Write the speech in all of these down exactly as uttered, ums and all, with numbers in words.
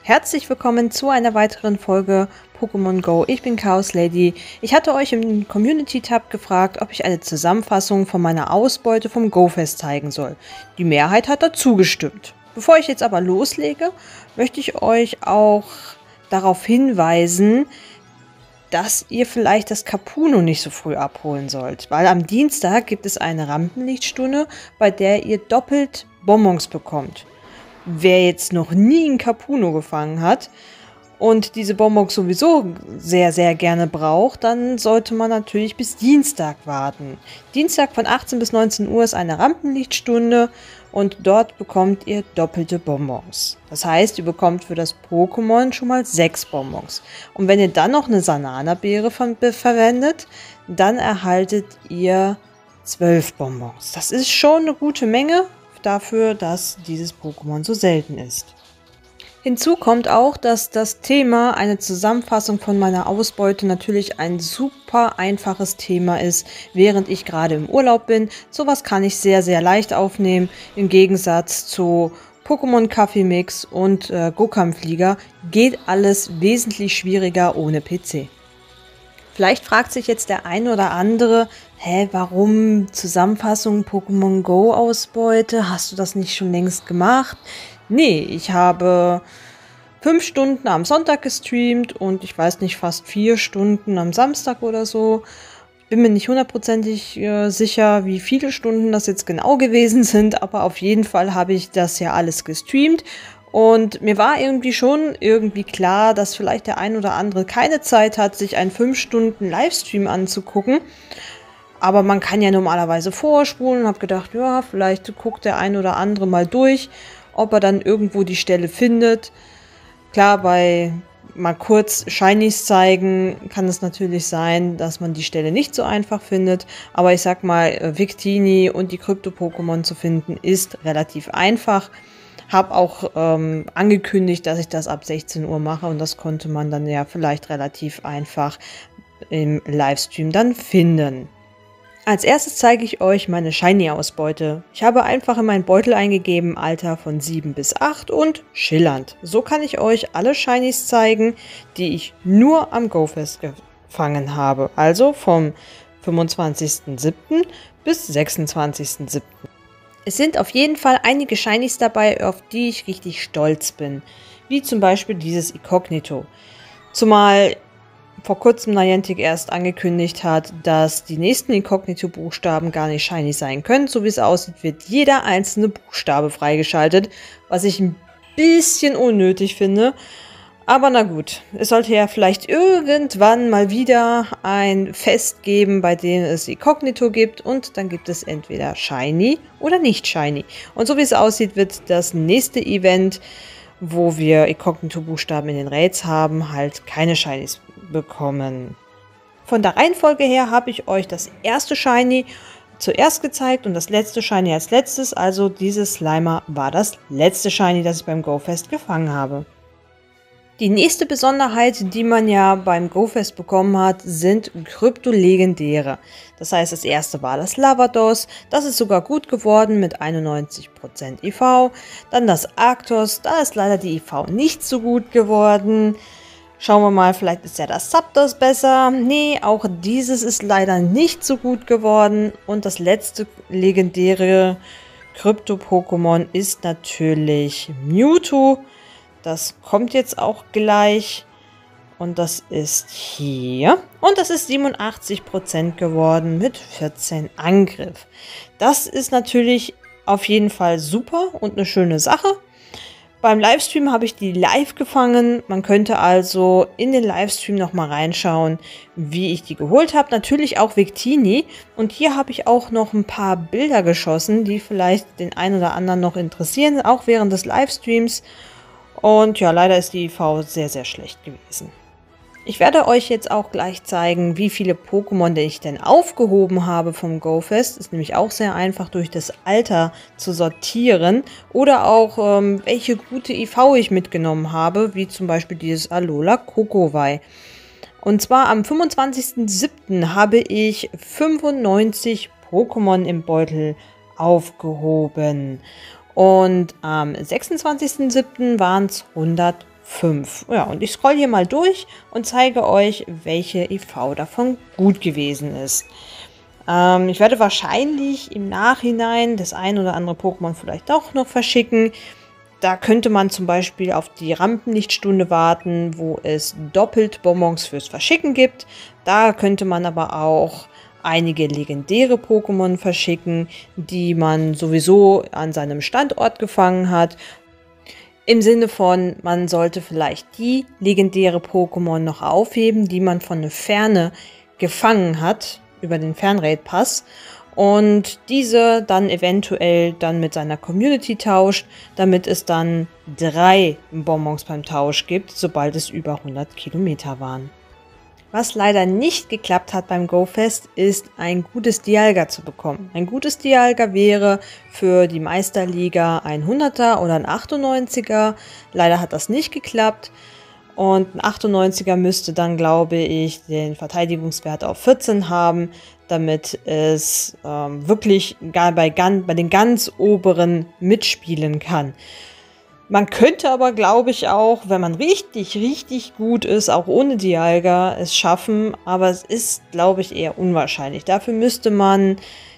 Herzlich willkommen zu einer weiteren Folge Pokémon Go. Ich bin Chaos Lady. Ich hatte euch im Community-Tab gefragt, ob ich eine Zusammenfassung von meiner Ausbeute vom Go-Fest zeigen soll. Die Mehrheit hat dazu gestimmt. Bevor ich jetzt aber loslege, möchte ich euch auch darauf hinweisen, dass ihr vielleicht das Kapuno nicht so früh abholen sollt. Weil am Dienstag gibt es eine Rampenlichtstunde, bei der ihr doppelt Bonbons bekommt. Wer jetzt noch nie einen Kapuno gefangen hat und diese Bonbons sowieso sehr, sehr gerne braucht, dann sollte man natürlich bis Dienstag warten. Dienstag von achtzehn bis neunzehn Uhr ist eine Rampenlichtstunde und dort bekommt ihr doppelte Bonbons. Das heißt, ihr bekommt für das Pokémon schon mal sechs Bonbons. Und wenn ihr dann noch eine Sanana-Beere verwendet, dann erhaltet ihr zwölf Bonbons. Das ist schon eine gute Menge dafür, dass dieses Pokémon so selten ist. Hinzu kommt auch, dass das Thema, eine Zusammenfassung von meiner Ausbeute, natürlich ein super einfaches Thema ist, während ich gerade im Urlaub bin. Sowas kann ich sehr, sehr leicht aufnehmen, im Gegensatz zu Pokémon Kaffeemix und äh, Gokam-Flieger geht alles wesentlich schwieriger ohne P C. Vielleicht fragt sich jetzt der ein oder andere, hä, warum Zusammenfassung Pokémon Go Ausbeute? Hast du das nicht schon längst gemacht? Nee, ich habe fünf Stunden am Sonntag gestreamt und ich weiß nicht, fast vier Stunden am Samstag oder so. Ich bin mir nicht hundertprozentig äh, sicher, wie viele Stunden das jetzt genau gewesen sind, aber auf jeden Fall habe ich das ja alles gestreamt. Und mir war irgendwie schon irgendwie klar, dass vielleicht der ein oder andere keine Zeit hat, sich einen fünf Stunden Livestream anzugucken. Aber man kann ja normalerweise vorspulen und habe gedacht, ja, vielleicht guckt der ein oder andere mal durch, ob er dann irgendwo die Stelle findet. Klar, bei mal kurz Shinies zeigen kann es natürlich sein, dass man die Stelle nicht so einfach findet. Aber ich sag mal, Victini und die Krypto-Pokémon zu finden ist relativ einfach. Habe auch ähm, angekündigt, dass ich das ab sechzehn Uhr mache und das konnte man dann ja vielleicht relativ einfach im Livestream dann finden. Als erstes zeige ich euch meine Shiny-Ausbeute. Ich habe einfach in meinen Beutel eingegeben, Alter von sieben bis acht und schillernd. So kann ich euch alle Shinies zeigen, die ich nur am Go-Fest gefangen habe. Also vom fünfundzwanzigsten siebten bis sechsundzwanzigsten siebten Es sind auf jeden Fall einige Shinies dabei, auf die ich richtig stolz bin. Wie zum Beispiel dieses Inkognito. Zumal vor kurzem Niantic erst angekündigt hat, dass die nächsten Inkognito-Buchstaben gar nicht shiny sein können. So wie es aussieht, wird jeder einzelne Buchstabe freigeschaltet, was ich ein bisschen unnötig finde. Aber na gut, es sollte ja vielleicht irgendwann mal wieder ein Fest geben, bei dem es Inkognito gibt und dann gibt es entweder Shiny oder nicht Shiny. Und so wie es aussieht, wird das nächste Event, wo wir Inkognito-Buchstaben in den Raids haben, halt keine Shinies bekommen. Von der Reihenfolge her habe ich euch das erste Shiny zuerst gezeigt und das letzte Shiny als letztes, also dieses Slimer war das letzte Shiny, das ich beim Go-Fest gefangen habe. Die nächste Besonderheit, die man ja beim Go-Fest bekommen hat, sind Krypto-Legendäre. Das heißt, das erste war das Lavados, das ist sogar gut geworden mit einundneunzig Prozent I V. Dann das Arctos, da ist leider die I V nicht so gut geworden. Schauen wir mal, vielleicht ist ja das Zapdos besser. Nee, auch dieses ist leider nicht so gut geworden. Und das letzte legendäre Krypto-Pokémon ist natürlich Mewtwo. Das kommt jetzt auch gleich und das ist hier. Und das ist siebenundachtzig Prozent geworden mit vierzehn Angriff. Das ist natürlich auf jeden Fall super und eine schöne Sache. Beim Livestream habe ich die live gefangen. Man könnte also in den Livestream nochmal reinschauen, wie ich die geholt habe. Natürlich auch Victini. Und hier habe ich auch noch ein paar Bilder geschossen, die vielleicht den einen oder anderen noch interessieren, auch während des Livestreams. Und ja, leider ist die I V sehr, sehr schlecht gewesen. Ich werde euch jetzt auch gleich zeigen, wie viele Pokémon ich denn aufgehoben habe vom Go-Fest. Ist nämlich auch sehr einfach durch das Alter zu sortieren. Oder auch, ähm, welche gute I V ich mitgenommen habe, wie zum Beispiel dieses Alola Kokowai. Und zwar am fünfundzwanzigsten siebten habe ich fünfundneunzig Pokémon im Beutel aufgehoben. Und am sechsundzwanzigsten siebten waren es fünf. Ja, und ich scroll hier mal durch und zeige euch, welche E V davon gut gewesen ist. Ähm, ich werde wahrscheinlich im Nachhinein das ein oder andere Pokémon vielleicht auch noch verschicken. Da könnte man zum Beispiel auf die Rampenlichtstunde warten, wo es doppelt Bonbons fürs Verschicken gibt. Da könnte man aber auch einige legendäre Pokémon verschicken, die man sowieso an seinem Standort gefangen hat. Im Sinne von, man sollte vielleicht die legendäre Pokémon noch aufheben, die man von der Ferne gefangen hat, über den Fernraid-Pass. Und diese dann eventuell dann mit seiner Community tauscht, damit es dann drei Bonbons beim Tausch gibt, sobald es über hundert Kilometer waren. Was leider nicht geklappt hat beim GoFest, ist ein gutes Dialga zu bekommen. Ein gutes Dialga wäre für die Meisterliga ein hunderter oder ein achtundneunziger. Leider hat das nicht geklappt. Und ein achtundneunziger müsste dann, glaube ich, den Verteidigungswert auf vierzehn haben, damit es ähm, wirklich gar bei, gan bei den ganz oberen mitspielen kann. Man könnte aber, glaube ich, auch, wenn man richtig, richtig gut ist, auch ohne Dialga es schaffen, aber es ist, glaube ich, eher unwahrscheinlich. Dafür müsste man,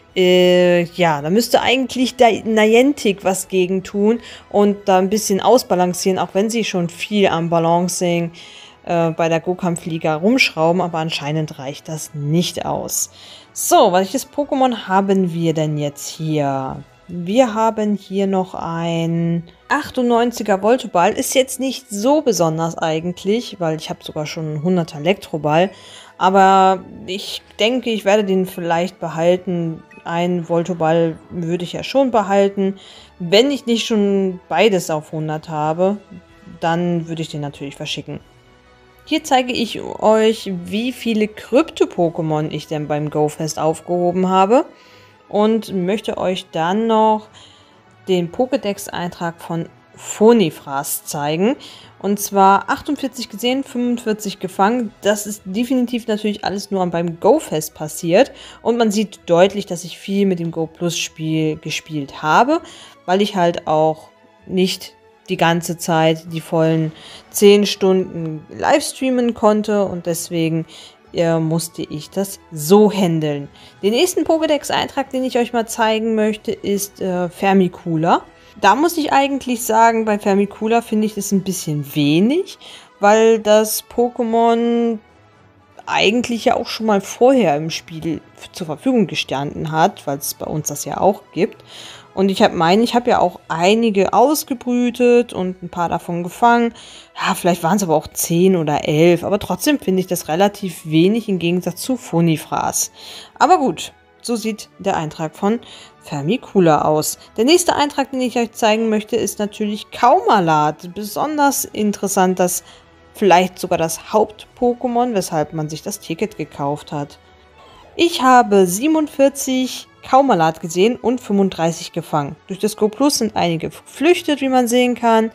äh, ja, da müsste eigentlich der Niantic was gegen tun und da ein bisschen ausbalancieren, auch wenn sie schon viel am Balancing äh, bei der Go-Kampf-Liga rumschrauben, aber anscheinend reicht das nicht aus. So, welches Pokémon haben wir denn jetzt hier? Wir haben hier noch ein achtundneunziger Voltoball. Ist jetzt nicht so besonders eigentlich, weil ich habe sogar schon einen hunderter Elektroball. Aber ich denke, ich werde den vielleicht behalten. Ein Voltoball würde ich ja schon behalten. Wenn ich nicht schon beides auf hundert habe, dann würde ich den natürlich verschicken. Hier zeige ich euch, wie viele Krypto-Pokémon ich denn beim GoFest aufgehoben habe. Und möchte euch dann noch den Pokédex-Eintrag von Phonifras zeigen. Und zwar achtundvierzig gesehen, fünfundvierzig gefangen. Das ist definitiv natürlich alles nur beim GoFest passiert. Und man sieht deutlich, dass ich viel mit dem Go-Plus-Spiel gespielt habe, weil ich halt auch nicht die ganze Zeit die vollen zehn Stunden live streamen konnte. Und deswegen äh, musste ich das so handeln. Den nächsten Pokédex-Eintrag, den ich euch mal zeigen möchte, ist äh, Fermicula. Da muss ich eigentlich sagen, bei Fermicula finde ich das ein bisschen wenig, weil das Pokémon eigentlich ja auch schon mal vorher im Spiel zur Verfügung gestanden hat, weil es bei uns das ja auch gibt. Und ich habe meine, ich habe ja auch einige ausgebrütet und ein paar davon gefangen. Ja, vielleicht waren es aber auch zehn oder elf, aber trotzdem finde ich das relativ wenig im Gegensatz zu Phonifras. Aber gut, so sieht der Eintrag von Fermicula aus. Der nächste Eintrag, den ich euch zeigen möchte, ist natürlich Kaumalat. Besonders interessant, dass vielleicht sogar das Haupt-Pokémon, weshalb man sich das Ticket gekauft hat. Ich habe siebenundvierzig Kaumalat gesehen und fünfunddreißig gefangen. Durch das Go Plus sind einige geflüchtet, wie man sehen kann.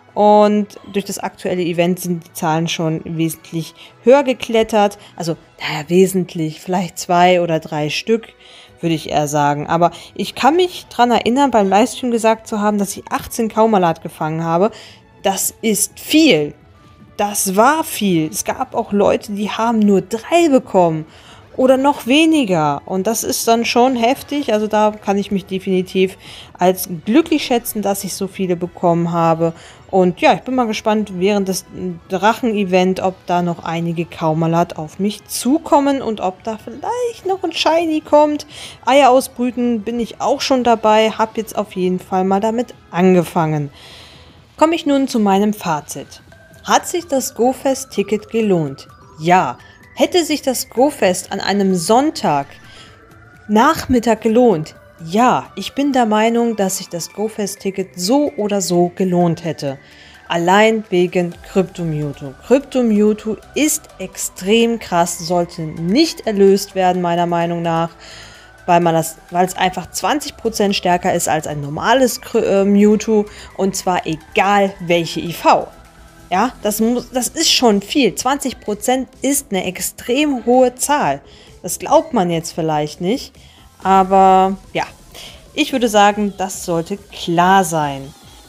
Und durch das aktuelle Event sind die Zahlen schon wesentlich höher geklettert. Also, naja, wesentlich, vielleicht zwei oder drei Stück, würde ich eher sagen. Aber ich kann mich daran erinnern, beim Livestream gesagt zu haben, dass ich achtzehn Kaumalat gefangen habe. Das ist viel. Das war viel. Es gab auch Leute, die haben nur drei bekommen. Oder noch weniger. Und das ist dann schon heftig. Also da kann ich mich definitiv als glücklich schätzen, dass ich so viele bekommen habe. Und ja, ich bin mal gespannt während des Drachen-Event, ob da noch einige Kaumalat auf mich zukommen und ob da vielleicht noch ein Shiny kommt. Eier ausbrüten bin ich auch schon dabei. Hab jetzt auf jeden Fall mal damit angefangen. Komme ich nun zu meinem Fazit. Hat sich das GoFest-Ticket gelohnt? Ja. Hätte sich das GoFest an einem Sonntag Nachmittag gelohnt? Ja, ich bin der Meinung, dass sich das GoFest-Ticket so oder so gelohnt hätte. Allein wegen Crypto-Mewtwo. Crypto-Mewtwo ist extrem krass, sollte nicht erlöst werden, meiner Meinung nach, weil man das, weil es einfach zwanzig Prozent stärker ist als ein normales äh, Mewtwo, und zwar egal welche I V. Ja, das, muss, das ist schon viel. zwanzig Prozent ist eine extrem hohe Zahl. Das glaubt man jetzt vielleicht nicht. Aber ja, ich würde sagen, das sollte klar sein.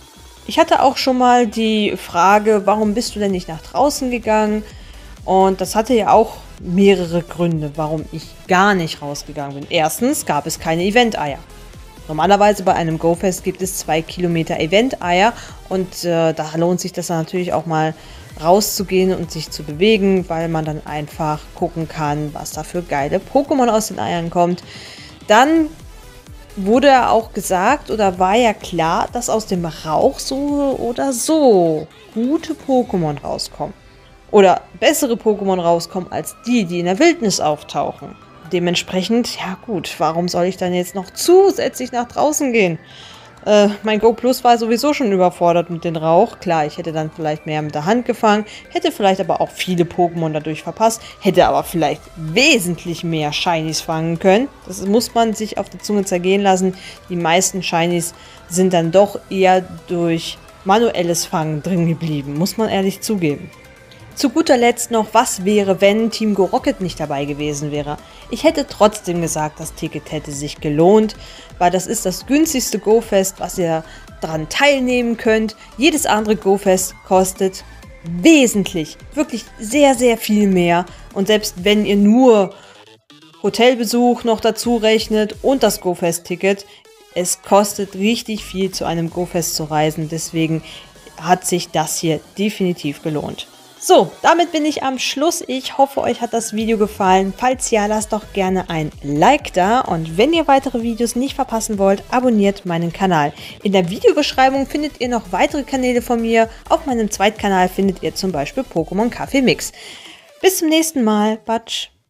Ich hatte auch schon mal die Frage, warum bist du denn nicht nach draußen gegangen? Und das hatte ja auch mehrere Gründe, warum ich gar nicht rausgegangen bin. Erstens gab es keine Event-Eier. Normalerweise bei einem Go-Fest gibt es zwei Kilometer Event-Eier und äh, da lohnt sich das dann natürlich auch mal rauszugehen und sich zu bewegen, weil man dann einfach gucken kann, was da für geile Pokémon aus den Eiern kommt. Dann wurde ja auch gesagt oder war ja klar, dass aus dem Rauch so oder so gute Pokémon rauskommen. Oder bessere Pokémon rauskommen als die, die in der Wildnis auftauchen. Dementsprechend, ja gut, warum soll ich dann jetzt noch zusätzlich nach draußen gehen? Äh, mein Go Plus war sowieso schon überfordert mit dem Rauch. Klar, ich hätte dann vielleicht mehr mit der Hand gefangen, hätte vielleicht aber auch viele Pokémon dadurch verpasst, hätte aber vielleicht wesentlich mehr Shinies fangen können. Das muss man sich auf der Zunge zergehen lassen. Die meisten Shinies sind dann doch eher durch manuelles Fangen drin geblieben, muss man ehrlich zugeben. Zu guter Letzt noch, was wäre, wenn Team Go Rocket nicht dabei gewesen wäre? Ich hätte trotzdem gesagt, das Ticket hätte sich gelohnt, weil das ist das günstigste Go-Fest, was ihr daran teilnehmen könnt. Jedes andere Go-Fest kostet wesentlich, wirklich sehr, sehr viel mehr. Und selbst wenn ihr nur Hotelbesuch noch dazu rechnet und das Go-Fest-Ticket, es kostet richtig viel, zu einem Go-Fest zu reisen. Deswegen hat sich das hier definitiv gelohnt. So, damit bin ich am Schluss. Ich hoffe, euch hat das Video gefallen. Falls ja, lasst doch gerne ein Like da. Und wenn ihr weitere Videos nicht verpassen wollt, abonniert meinen Kanal. In der Videobeschreibung findet ihr noch weitere Kanäle von mir. Auf meinem Zweitkanal findet ihr zum Beispiel Pokémon Kaffee Mix. Bis zum nächsten Mal. Batsch.